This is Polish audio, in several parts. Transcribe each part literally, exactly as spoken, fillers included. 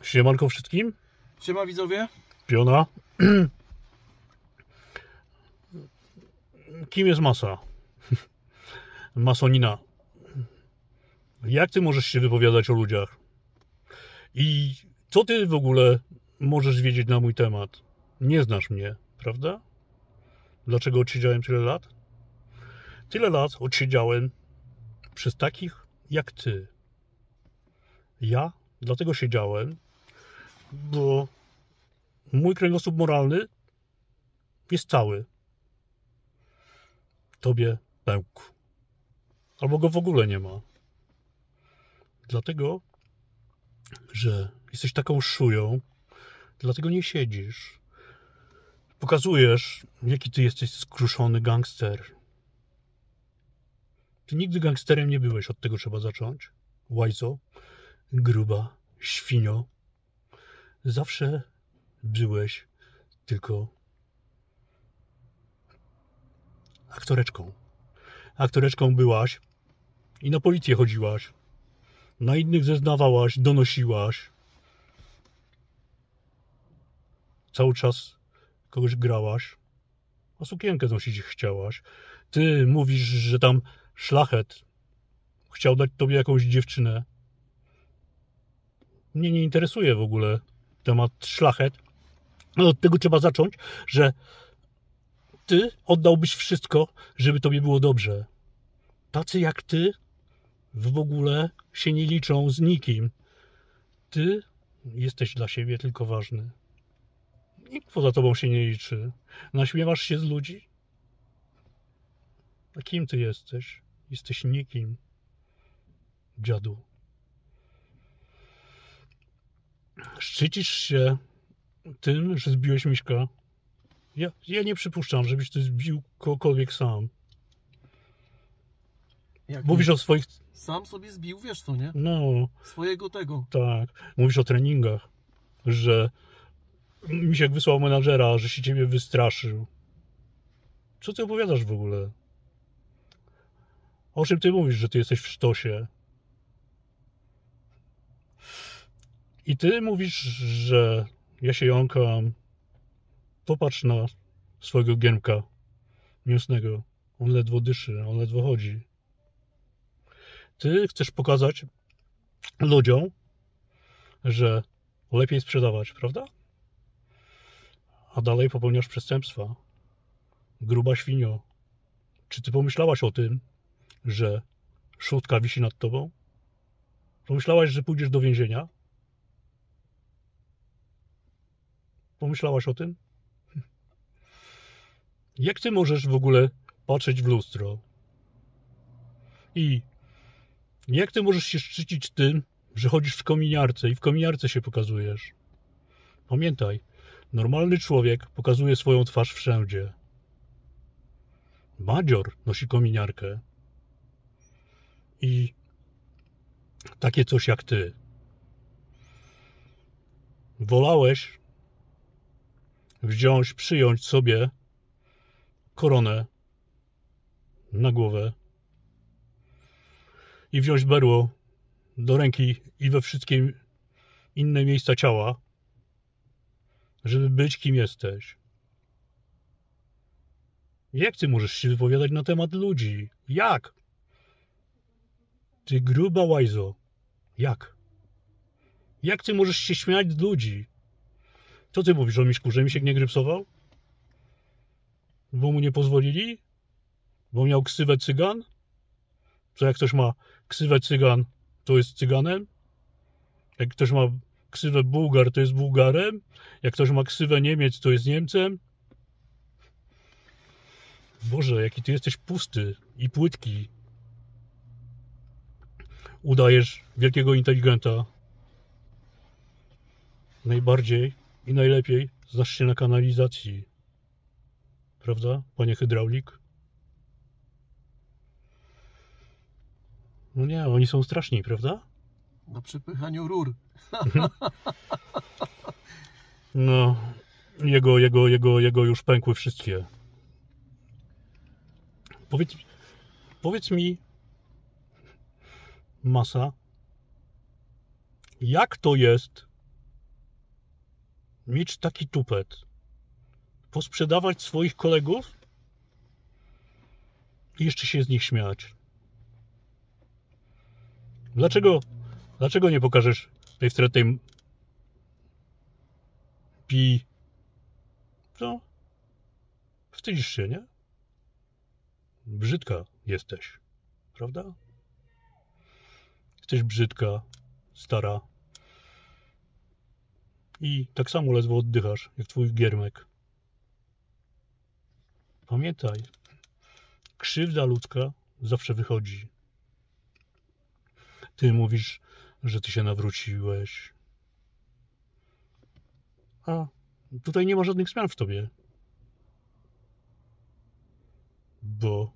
Siemanko wszystkim. Siema widzowie. Piona. Kim jest masa? Masonina. Jak ty możesz się wypowiadać o ludziach? I co ty w ogóle możesz wiedzieć na mój temat? Nie znasz mnie, prawda? Dlaczego odsiedziałem tyle lat? Tyle lat odsiedziałem przez takich jak ty. Ja dlatego siedziałem, bo mój kręgosłup moralny jest cały. Tobie pękł. Albo go w ogóle nie ma. Dlatego, że jesteś taką szują, dlatego nie siedzisz. Pokazujesz, jaki ty jesteś skruszony gangster. Ty nigdy gangsterem nie byłeś, od tego trzeba zacząć. Łajzo, gruba, świnio. Zawsze byłeś tylko aktoreczką. Aktoreczką byłaś i na policję chodziłaś. Na innych zeznawałaś, donosiłaś. Cały czas kogoś grałaś, a sukienkę nosić chciałaś. Ty mówisz, że tam szlachet chciał dać tobie jakąś dziewczynę. Mnie nie interesuje w ogóle temat szlachet. No od tego trzeba zacząć, że ty oddałbyś wszystko, żeby tobie było dobrze. Tacy jak ty w ogóle się nie liczą z nikim. Ty jesteś dla siebie tylko ważny. Nikt poza tobą się nie liczy. Naśmiewasz się z ludzi? A kim ty jesteś? Jesteś nikim. Dziadu. Szczycisz się tym, że zbiłeś Miśka. Ja, ja nie przypuszczam, żebyś ty zbił kogokolwiek sam. Jak Mówisz nie? o swoich... Sam sobie zbił, wiesz co, nie? No, Swojego tego. tak. Mówisz o treningach, że Misiek wysłał menadżera, że się ciebie wystraszył. Co ty opowiadasz w ogóle? O czym ty mówisz, że ty jesteś w sztosie? I ty mówisz, że ja się jąkam. Popatrz na swojego giermka mięsnego. On ledwo dyszy, on ledwo chodzi. Ty chcesz pokazać ludziom, że lepiej sprzedawać, prawda? A dalej popełniasz przestępstwa. Gruba świnio. Czy ty pomyślałaś o tym, że szóstka wisi nad tobą? Pomyślałaś, że pójdziesz do więzienia? Pomyślałaś o tym? Jak ty możesz w ogóle patrzeć w lustro? I jak ty możesz się szczycić tym, że chodzisz w kominiarce i w kominiarce się pokazujesz? Pamiętaj, normalny człowiek pokazuje swoją twarz wszędzie. Madzior nosi kominiarkę. I takie coś jak ty. Wolałeś wziąć, przyjąć sobie koronę na głowę i wziąć berło do ręki i we wszystkie inne miejsca ciała, żeby być kim jesteś. Jak ty możesz się wypowiadać na temat ludzi? Jak? Ty gruba łajzo. Jak? Jak ty możesz się śmiać z ludzi? Co ty mówisz o Miśku, że Misiek nie grypsował? Bo mu nie pozwolili? Bo miał ksywę cygan? Co jak ktoś ma ksywę cygan, to jest cyganem? Jak ktoś ma ksywę Bułgar, to jest Bułgarem? Jak ktoś ma ksywę Niemiec, to jest Niemcem? Boże, jaki ty jesteś pusty i płytki. Udajesz wielkiego inteligenta. Najbardziej i najlepiej znasz się na kanalizacji. Prawda, panie hydraulik? No nie, oni są straszni, prawda? Na przepychaniu rur. No, jego, jego, jego, jego już pękły wszystkie. Powiedz, powiedz mi, masa, jak to jest, mieć taki tupet, posprzedawać swoich kolegów i jeszcze się z nich śmiać. Dlaczego, dlaczego nie pokażesz tej wstrętnej pi... Co? Wstydzisz się, nie? Brzydka jesteś, prawda? Jesteś brzydka, stara. I tak samo ledwo oddychasz, jak twój giermek. Pamiętaj, krzywda ludzka zawsze wychodzi. Ty mówisz, że ty się nawróciłeś. A tutaj nie ma żadnych zmian w tobie. Bo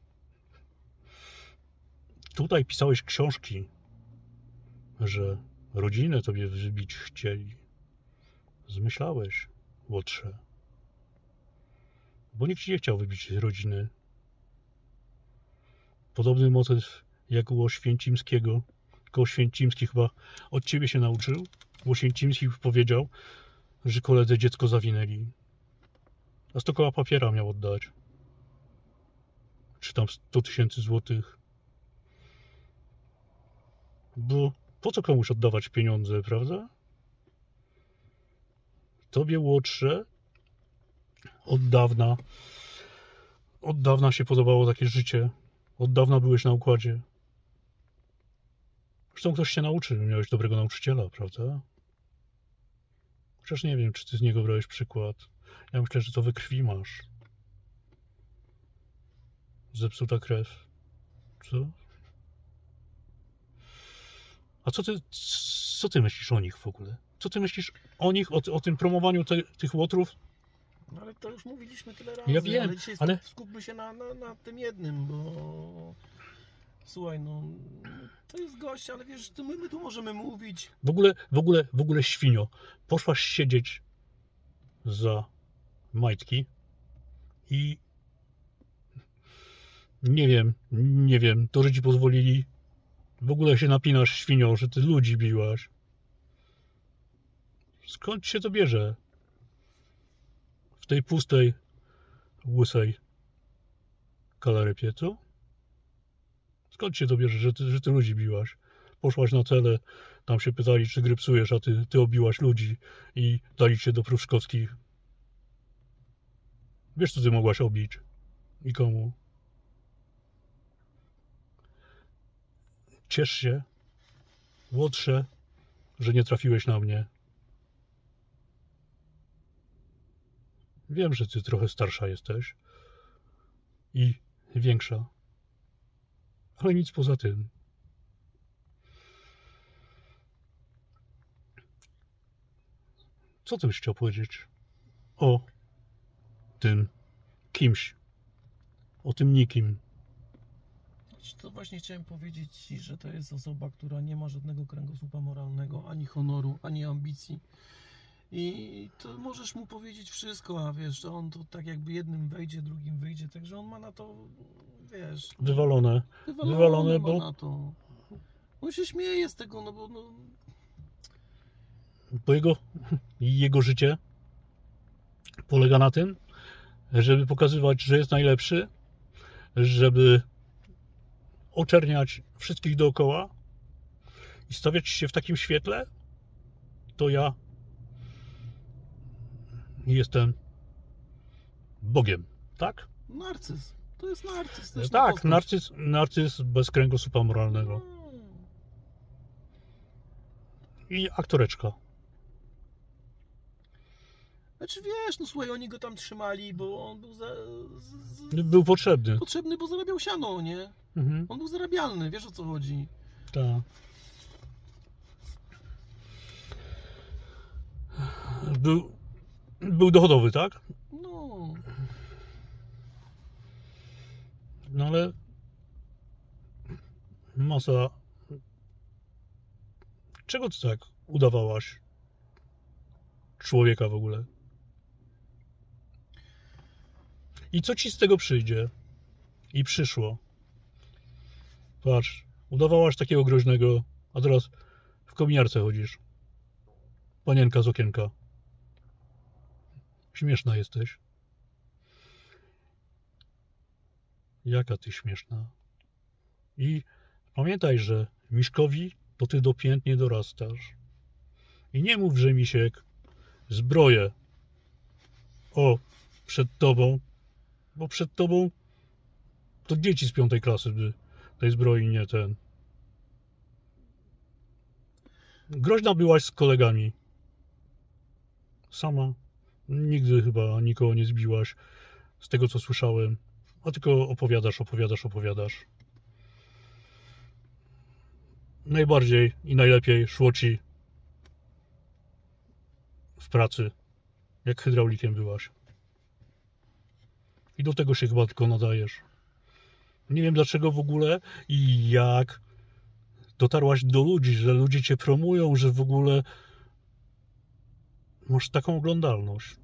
tutaj pisałeś książki, że rodzinę tobie wybić chcieli. Zmyślałeś, Łotrze. Bo nikt ci nie chciał wybić rodziny. Podobny motyw jak u Oświęcimskiego. Tylko Oświęcimski chyba od ciebie się nauczył. Oświęcimski powiedział, że koledze dziecko zawinęli. A sto koła papiera miał oddać. Czy tam sto tysięcy złotych. Bo po co komuś oddawać pieniądze, prawda? Tobie, Łotrze, od dawna, od dawna się podobało takie życie. Od dawna byłeś na układzie. Zresztą ktoś się nauczył, miałeś dobrego nauczyciela, prawda? Chociaż nie wiem, czy ty z niego brałeś przykład. Ja myślę, że to we krwi masz. Zepsuta krew. Co? A co ty, co ty myślisz o nich w ogóle? Co ty myślisz o nich, o, o tym promowaniu te, tych łotrów? No ale to już mówiliśmy tyle razy. Ja wiem, ale dzisiaj ale... skupmy się na, na, na tym jednym, bo... Słuchaj, no... To jest gość, ale wiesz, to my, my tu możemy mówić. W ogóle, w ogóle, w ogóle świnio. Poszłaś siedzieć za majtki i... Nie wiem, nie wiem, to, że ci pozwolili. W ogóle się napinasz, świnio, że ty ludzi biłaś. Skąd się to bierze? W tej pustej, łysej kalarypie, co? Skąd się to bierze, że ty, że ty ludzi biłaś? Poszłaś na cele, tam się pytali, czy grypsujesz, a ty, ty obiłaś ludzi i dali cię do pruszkowskich. Wiesz, co ty mogłaś obić? I komu? Ciesz się, Łotrze, że nie trafiłeś na mnie. Wiem, że ty trochę starsza jesteś i większa, ale nic poza tym. Co ty byś chciał powiedzieć o tym kimś, o tym nikim? To właśnie chciałem powiedzieć Ci, że to jest osoba, która nie ma żadnego kręgosłupa moralnego, ani honoru, ani ambicji. I to możesz mu powiedzieć wszystko, a wiesz, on to tak jakby jednym wejdzie, drugim wyjdzie, także on ma na to, wiesz... Wywalone. Wywalone, Wywalone, ma bo... na to. On się śmieje z tego, no bo... No... Bo jego, jego życie polega na tym, żeby pokazywać, że jest najlepszy, żeby oczerniać wszystkich dookoła i stawiać się w takim świetle, to ja jestem Bogiem, tak? Narcyz. To jest narcyz. Też Tak, narcyz, narcyz bez kręgosłupa moralnego. I aktoreczka. Znaczy wiesz, no słuchaj, oni go tam trzymali, bo on był za, z, z, Był potrzebny. Potrzebny, bo zarabiał siano, nie? Mhm. On był zarabialny, wiesz o co chodzi. Tak. Był, był dochodowy, tak? No. No ale masa... Czego ty tak udawałaś? Człowieka w ogóle. I co ci z tego przyjdzie? I przyszło. Patrz, udawałaś takiego groźnego, a teraz w kominiarce chodzisz. Panienka z okienka. Śmieszna jesteś. Jaka ty śmieszna. I pamiętaj, że Miszkowi to ty do pięt nie dorastasz. I nie mów, że Misiek zbroję o przed tobą, bo przed tobą to dzieci z piątej klasy by tej zbroi nie ten. Groźna byłaś z kolegami. Sama nigdy chyba nikogo nie zbiłaś, z tego co słyszałem. A tylko opowiadasz, opowiadasz, opowiadasz. Najbardziej i najlepiej szło ci w pracy, jak hydraulikiem byłaś. I do tego się chyba tylko nadajesz. Nie wiem dlaczego w ogóle i jak dotarłaś do ludzi, że ludzie cię promują, że w ogóle masz taką oglądalność.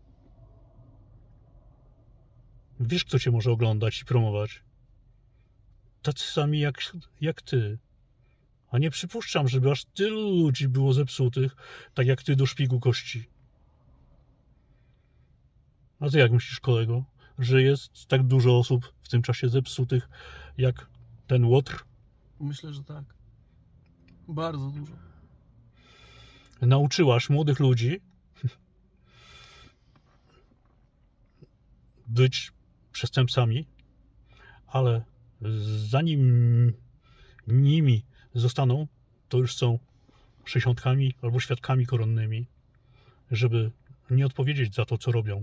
Wiesz, kto cię może oglądać i promować? Tacy sami jak, jak ty. A nie przypuszczam, żeby aż tylu ludzi było zepsutych, tak jak ty do szpigu kości. A ty jak myślisz, kolego, że jest tak dużo osób w tym czasie zepsutych, jak ten Łotr? Myślę, że tak. Bardzo dużo. Nauczyłaś młodych ludzi być przestępcami, ale zanim nimi zostaną, to już są sześćdziesiątkami albo świadkami koronnymi, żeby nie odpowiedzieć za to, co robią.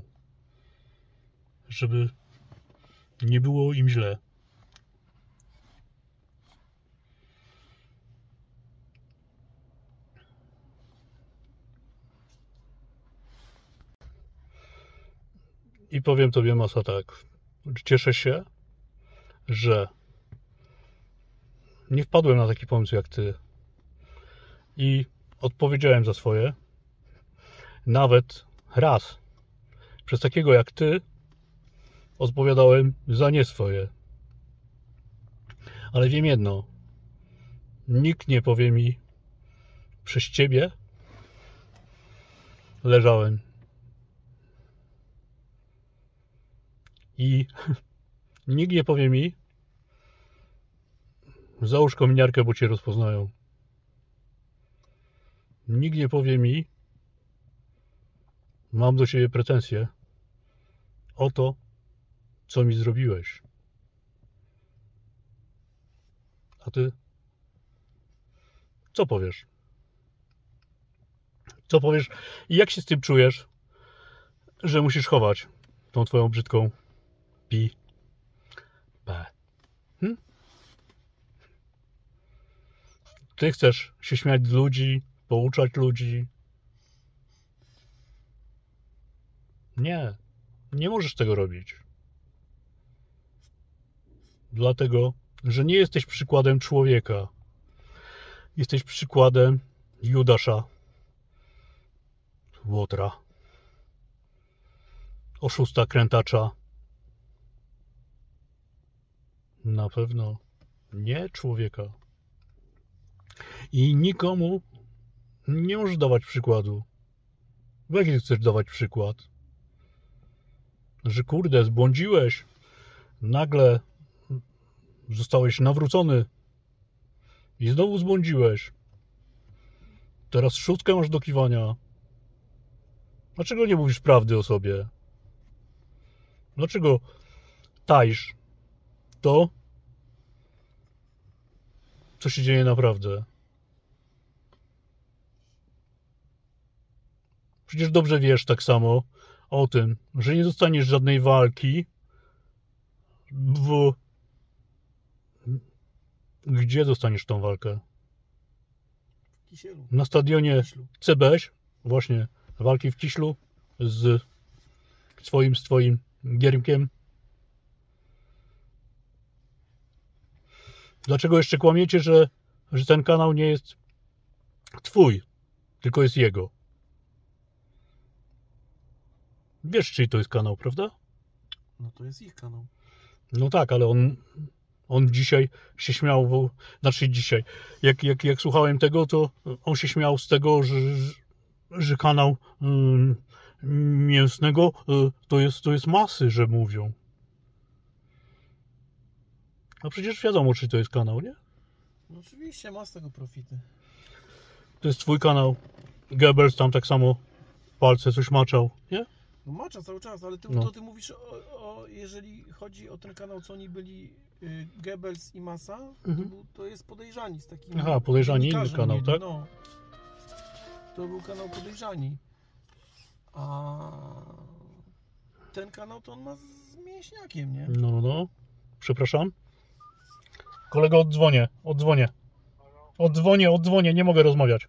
Żeby nie było im źle. I powiem tobie, Masa, tak. Cieszę się, że nie wpadłem na taki pomysł jak ty. I odpowiedziałem za swoje. Nawet raz. Przez takiego jak ty odpowiadałem za nie swoje. Ale wiem jedno. Nikt nie powie mi, przez ciebie leżałem. I nikt nie powie mi, załóż kominiarkę, bo cię rozpoznają. Nikt nie powie mi, mam do ciebie pretensje o to, co mi zrobiłeś. A ty? Co powiesz? Co powiesz i jak się z tym czujesz, że musisz chować tą twoją brzydką pi p? Hm? Ty chcesz się śmiać z ludzi, pouczać ludzi. Nie, nie możesz tego robić. Dlatego, że nie jesteś przykładem człowieka. Jesteś przykładem Judasza, Łotra, oszusta, krętacza. Na pewno nie człowieka. I nikomu nie możesz dawać przykładu. Jaki chcesz dawać przykład? Że kurde, zbłądziłeś, nagle zostałeś nawrócony i znowu zbłądziłeś. Teraz szóstkę masz do kiwania. Dlaczego nie mówisz prawdy o sobie? Dlaczego taisz to, co się dzieje naprawdę? Przecież dobrze wiesz tak samo o tym, że nie dostaniesz żadnej walki w... Gdzie dostaniesz tą walkę? W Kisielu. Na stadionie W Kiślu. C B S, właśnie, walki w Kiślu z swoim, z twoim Giermkiem. Dlaczego jeszcze kłamiecie, że, że ten kanał nie jest twój, tylko jest jego? Wiesz, czyj to jest kanał, prawda? No to jest ich kanał. No tak, ale on, on dzisiaj się śmiał, bo, znaczy dzisiaj, jak, jak, jak słuchałem tego, to on się śmiał z tego, że, że kanał um, mięsnego to jest, to jest masy, że mówią. A przecież wiadomo, czy to jest kanał, nie? No oczywiście, ma z tego profity. To jest twój kanał. Goebbels tam tak samo palce coś maczał, nie? No macza cały czas, ale ty, No. to ty mówisz o, o, jeżeli chodzi o ten kanał, co oni byli, y, Goebbels i Massa, Mhm. to, był, to jest Podejrzani z takim... Aha, Podejrzani, inny dziennikarzem kanał, mieli, tak? No. To był kanał Podejrzani. A ten kanał to on ma z mięśniakiem, nie? No, no. Przepraszam. Kolego, oddzwonię, oddzwonię. Oddzwonię, oddzwonię, nie mogę rozmawiać.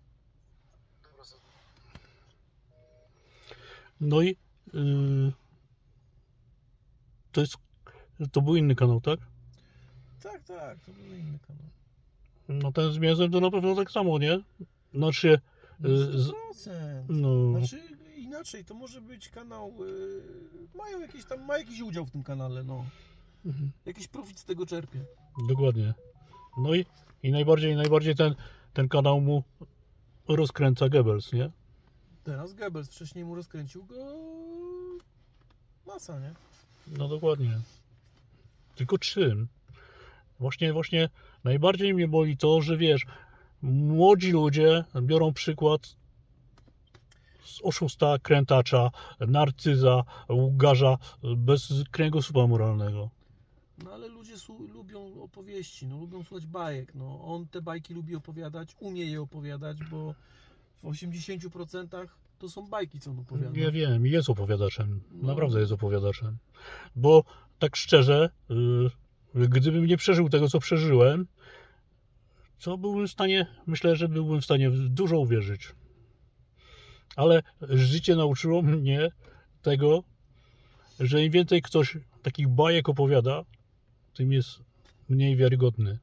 No i yy, to jest, to był inny kanał, tak? Tak, tak, to był inny kanał. No ten z mięsem to na pewno tak samo, nie? Znaczy, No yy, z, sto procent. no, Znaczy inaczej, to może być kanał, y, mają jakieś tam, ma jakiś udział w tym kanale, no. mhm, Jakiś profit z tego czerpie. dokładnie. No i, i najbardziej, najbardziej ten, ten kanał mu rozkręca Goebbels, nie? Teraz Goebbels, wcześniej mu rozkręcił go Massa, nie? No dokładnie. Tylko czym? Właśnie, właśnie najbardziej mnie boli to, że wiesz, młodzi ludzie biorą przykład z oszusta, krętacza, narcyza, łgarza bez kręgosłupa moralnego. No ale ludzie su- lubią opowieści, no lubią słuchać bajek, no on te bajki lubi opowiadać, umie je opowiadać, bo w osiemdziesięciu procentach to są bajki, co on opowiada. Ja wiem, jest opowiadaczem. No. Naprawdę jest opowiadaczem. Bo tak szczerze, yy, gdybym nie przeżył tego, co przeżyłem, to byłbym w stanie, myślę, że byłbym w stanie w dużo uwierzyć. Ale życie nauczyło mnie tego, że im więcej ktoś takich bajek opowiada, tym jest mniej wiarygodny.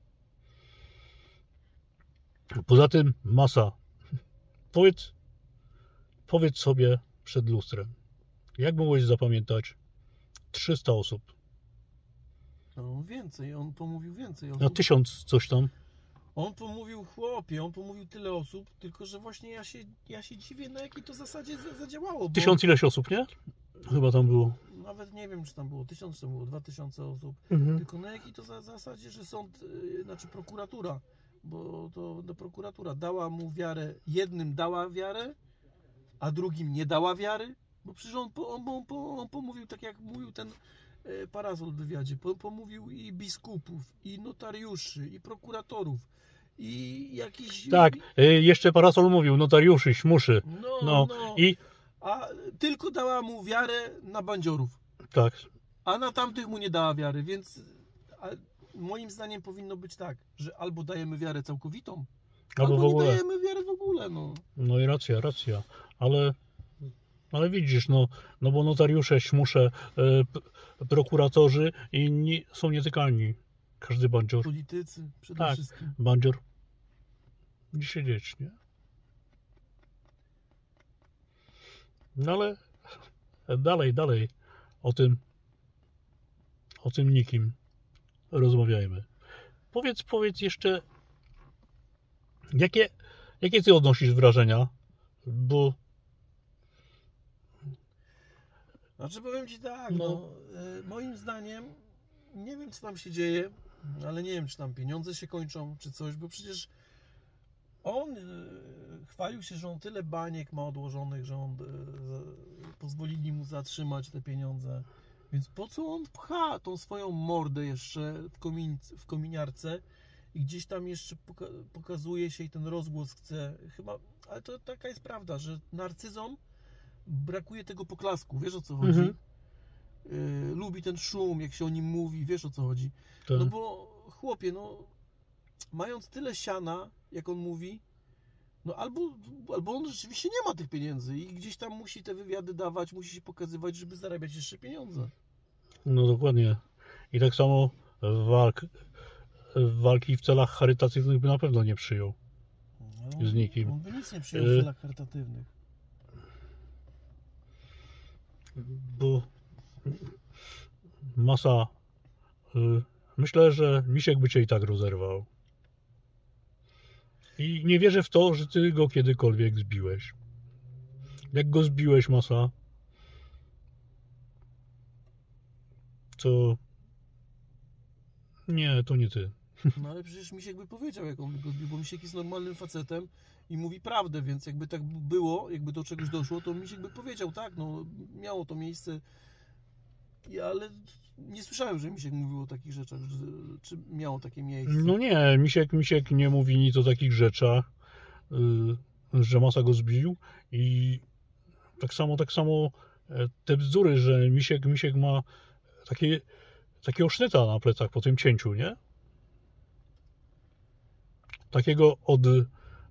Poza tym Massa. Powiedz, powiedz sobie przed lustrem, jak mogłeś zapamiętać trzysta osób, No więcej, on pomówił więcej na osób. tysiąc coś tam. On pomówił chłopie, on pomówił tyle osób, tylko że właśnie ja się, ja się dziwię, na jakiej to zasadzie za- zadziałało. Bo Tysiąc ileś osób, nie? Chyba tam było. nawet nie wiem, czy tam było tysiąc, czy tam było dwa tysiące osób. Mhm. Tylko na jakiej to za, zasadzie, że sąd, yy, znaczy prokuratura, bo to do prokuratura dała mu wiarę, jednym dała wiarę, a drugim nie dała wiary, bo przecież on, po, on, on, po- on pomówił, tak jak mówił ten yy, Parasol w wywiadzie, po, pomówił i biskupów, i notariuszy, i prokuratorów, i jakiś... Tak, y, jeszcze Parasol mówił, notariuszy, śmuszy. No, No no, i a tylko dała mu wiarę na bandziorów. tak, A na tamtych mu nie dała wiary, więc a moim zdaniem powinno być tak, że albo dajemy wiarę całkowitą, albo albo w nie ogóle. dajemy wiary w ogóle, no. No i racja, racja, ale, ale widzisz, no, no bo notariusze, śmusze, y, p- prokuratorzy inni są nietykalni. Każdy bandzior, Politycy przede Tak. wszystkim. bandzior, gdzie siedzieć, nie? No ale dalej, dalej o tym, o tym nikim rozmawiajmy. Powiedz, powiedz jeszcze, jakie, jakie ty odnosisz wrażenia, bo Znaczy powiem Ci tak, No. no, e, moim zdaniem, nie wiem co tam się dzieje, ale nie wiem czy tam pieniądze się kończą, czy coś, bo przecież on e, chwalił się, że on tyle baniek ma odłożonych, że on e, za- pozwolili mu zatrzymać te pieniądze. Więc po co on pcha tą swoją mordę jeszcze w, komin, w kominiarce i gdzieś tam jeszcze poka- pokazuje się i ten rozgłos chce, chyba, ale to taka jest prawda, że narcyzom brakuje tego poklasku, wiesz o co chodzi? Mhm. Y, lubi ten szum, jak się o nim mówi, wiesz o co chodzi? to, No bo chłopie, no mając tyle siana, jak on mówi, no albo, albo on rzeczywiście nie ma tych pieniędzy i gdzieś tam musi te wywiady dawać, musi się pokazywać, żeby zarabiać jeszcze pieniądze. no dokładnie. I tak samo walk, walki w celach charytatywnych by na pewno nie przyjął. No, Z nikim. On by nic nie przyjął w Y- celach charytatywnych. Bo Massa, y, myślę, że Misiek by cię i tak rozerwał. I nie wierzę w to, że ty go kiedykolwiek zbiłeś. Jak go zbiłeś, Masa, to nie, to nie ty. No ale przecież Misiek by powiedział, jak on go zbił, bo Misiek jest normalnym facetem i mówi prawdę, więc jakby tak było, jakby do czegoś doszło, to Misiek by powiedział, tak, no miało to miejsce, ja, ale nie słyszałem, że Misiek mówił o takich rzeczach, że, czy miało takie miejsce. No nie, Misiek, Misiek nie mówi nic o takich rzeczach, yy, że Masa go zbił i tak samo, tak samo te bzdury, że Misiek, Misiek ma takie, takiego sznyta na plecach po tym cięciu, nie? Takiego od yy,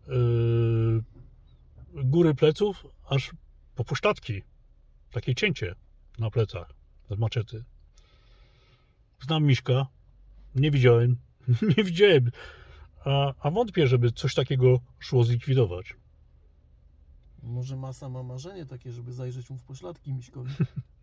góry pleców aż po pośladki. Takie cięcie na plecach z maczety. Znam Miśka, nie widziałem, nie widziałem, a, a wątpię, żeby coś takiego szło zlikwidować. Może Masa ma marzenie takie, żeby zajrzeć mu w pośladki Miśkowi.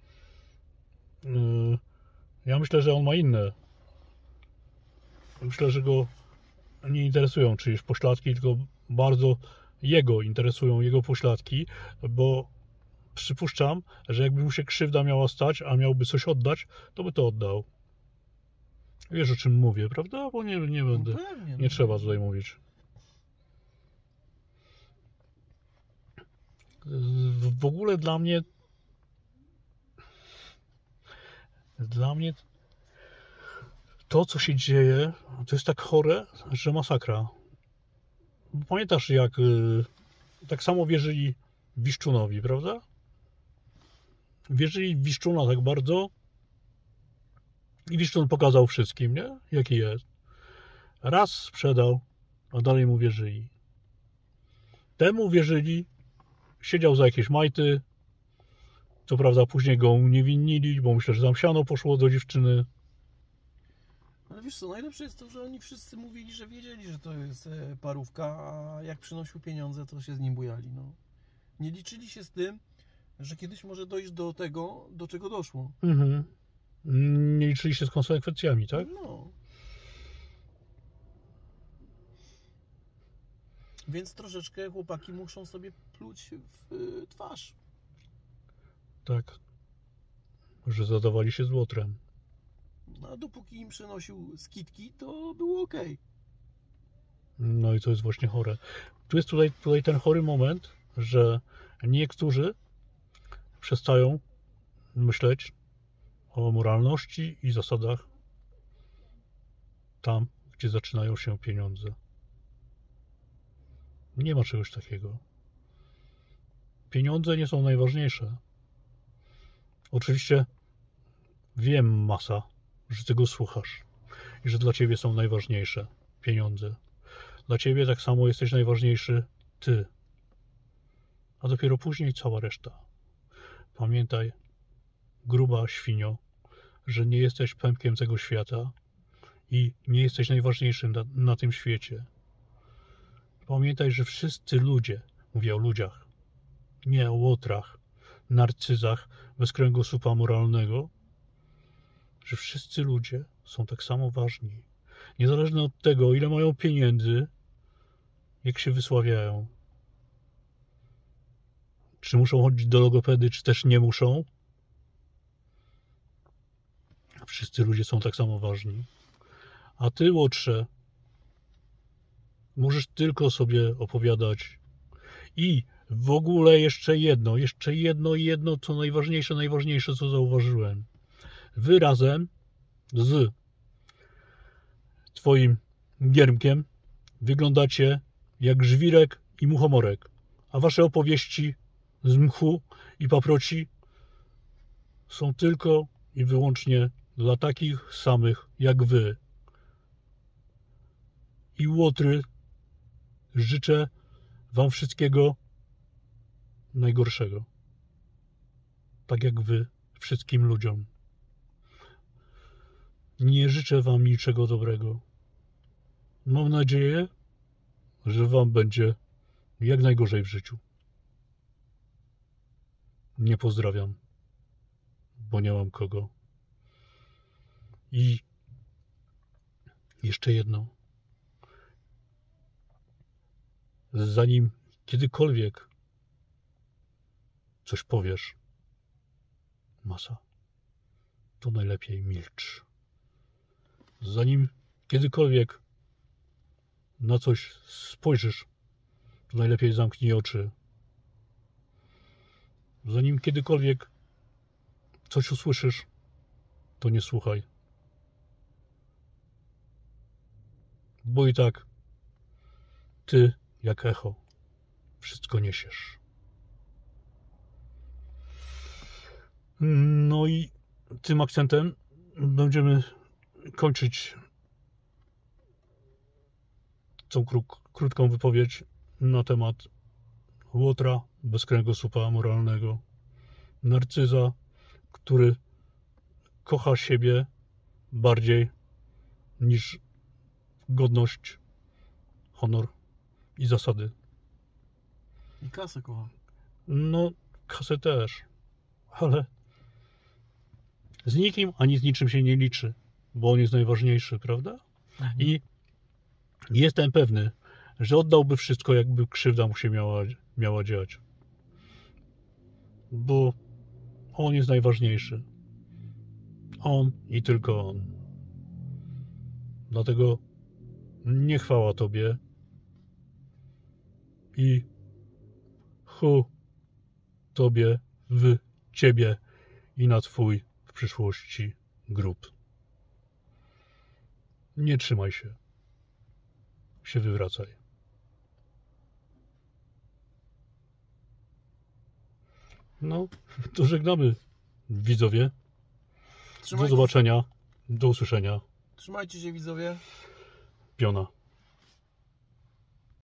Yy, ja myślę, że on ma inne. Myślę, że go nie interesują czyjeś pośladki, tylko bardzo jego interesują jego pośladki, bo przypuszczam, że jakby mu się krzywda miała stać, a miałby coś oddać, to by to oddał. Wiesz, o czym mówię, prawda? Bo nie, nie będę. No pewnie, Nie no. trzeba tutaj mówić. W ogóle dla mnie dla mnie to, co się dzieje, to jest tak chore, że masakra. Pamiętasz, jak tak samo wierzyli Wiszczunowi, prawda? Wierzyli w Wiszczuna tak bardzo i Wiszczun pokazał wszystkim, nie? Jaki jest. Raz sprzedał, a dalej mu wierzyli. Temu wierzyli, siedział za jakieś majty, co prawda później go uniewinnili, bo myślę, że tam siano poszło do dziewczyny. Ale wiesz co, najlepsze jest to, że oni wszyscy mówili, że wiedzieli, że to jest parówka, a jak przynosił pieniądze, to się z nim bujali, no. Nie liczyli się z tym, że kiedyś może dojść do tego, do czego doszło. Mhm. Nie liczyli się z konsekwencjami, tak? No. Więc troszeczkę chłopaki muszą sobie pluć w twarz. Tak. Że zadawali się z Łotrem. No, a dopóki im przynosił skitki, to było ok. No i to jest właśnie chore. Tu jest tutaj, tutaj ten chory moment, że niektórzy przestają myśleć o moralności i zasadach tam, gdzie zaczynają się pieniądze. Nie ma czegoś takiego. Pieniądze nie są najważniejsze. Oczywiście wiem, Masa, że ty go słuchasz i że dla ciebie są najważniejsze pieniądze. Dla ciebie tak samo jesteś najważniejszy ty. A dopiero później cała reszta. Pamiętaj, gruba świnio, że nie jesteś pępkiem tego świata i nie jesteś najważniejszym na, na tym świecie. Pamiętaj, że wszyscy ludzie, mówię o ludziach, nie o łotrach, narcyzach bez kręgosłupa moralnego, że wszyscy ludzie są tak samo ważni. Niezależnie od tego, ile mają pieniędzy, jak się wysławiają. Czy muszą chodzić do logopedy, czy też nie muszą. Wszyscy ludzie są tak samo ważni. A ty, łotrze, możesz tylko sobie opowiadać. I w ogóle jeszcze jedno, jeszcze jedno, jedno, co najważniejsze, najważniejsze, co zauważyłem. Wy razem z twoim giermkiem wyglądacie jak żwirek i muchomorek, a wasze opowieści z mchu i paproci są tylko i wyłącznie dla takich samych jak wy. I łotry, życzę wam wszystkiego najgorszego. Tak jak wy wszystkim ludziom. Nie życzę wam niczego dobrego. Mam nadzieję, że wam będzie jak najgorzej w życiu. Nie pozdrawiam, bo nie mam kogo. I jeszcze jedno. Zanim kiedykolwiek coś powiesz, masa, to najlepiej milcz. Zanim kiedykolwiek na coś spojrzysz, to najlepiej zamknij oczy. Zanim kiedykolwiek coś usłyszysz, to nie słuchaj. Bo i tak ty, jak echo, wszystko niesiesz. No i tym akcentem będziemy kończyć tą kró- krótką wypowiedź na temat łotra bez kręgosłupa moralnego. Narcyza, który kocha siebie bardziej niż godność, honor i zasady. I kasę kocha. No, kasę też, ale z nikim ani z niczym się nie liczy, bo on jest najważniejszy, prawda? Mhm. I jestem pewny, że oddałby wszystko, jakby krzywda mu się miała, miała dziać. Bo on jest najważniejszy. On i tylko on. Dlatego nie chwała Tobie i hu Tobie w Ciebie i na Twój w przyszłości grób. Nie trzymaj się. Się wywracaj. No, to żegnamy, widzowie. Do Trzymajcie, zobaczenia. Do usłyszenia. trzymajcie się, widzowie. Piona.